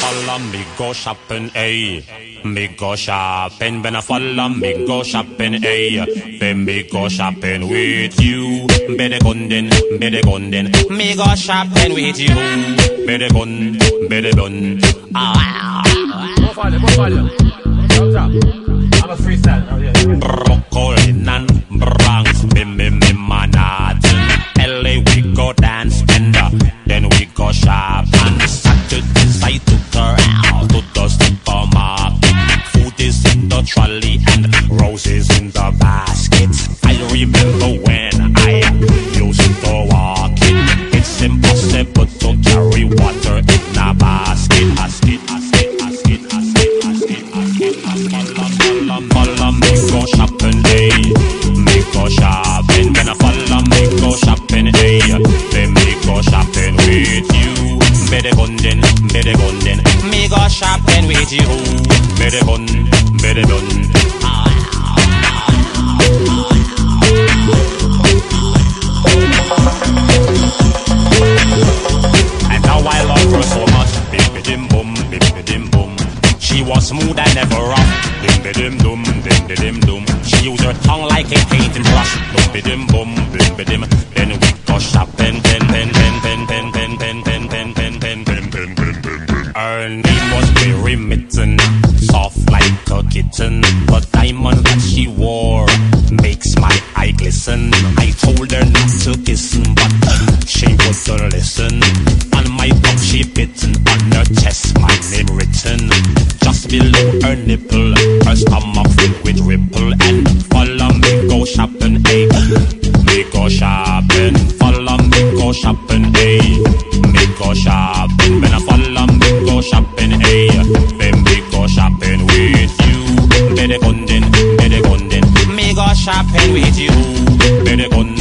follow me go shopping, ayy. Me go shopping, when I follow me go shopping, ayy. Then me go shopping with you. Better gun then. Me go shopping with you. Better gun. I'm a freestyle. Brooklyn and Bronx, me Manhattan. LA we go dance and then we go shop. And Saturdays I took her out to the supermarket. Food is in the trolley and roses in the basket. I remember when I used to walk it. It's impossible to carry water in a basket. Follow me go shopping, ayy. Me go shopping, when I follow me go shopping, ayy. Then me go shopping with you. Better gun then. Me go shopping with you. Better gun. And how I love her so much, baby dim boom. She was smooth and never rough. Dim dum. She used her tongue like a painting brush. Dim boom. Then we go shopping. Her name was Mary Mitten, soft like a kitten. The diamond that she wore makes my eye glisten. I told her not to kiss, but she wouldn't listen. On my tongue she bitten, on her chest my name written. Just below her nipple, her stomach filled with ripple. And follow me go shopping, ayy. Me go shopping, follow me go shopping, ayy. Me go shopping, when I follow me go shopping, ayy. Then me go shopping with you. Better gun then. Me go shopping with you. Better gun.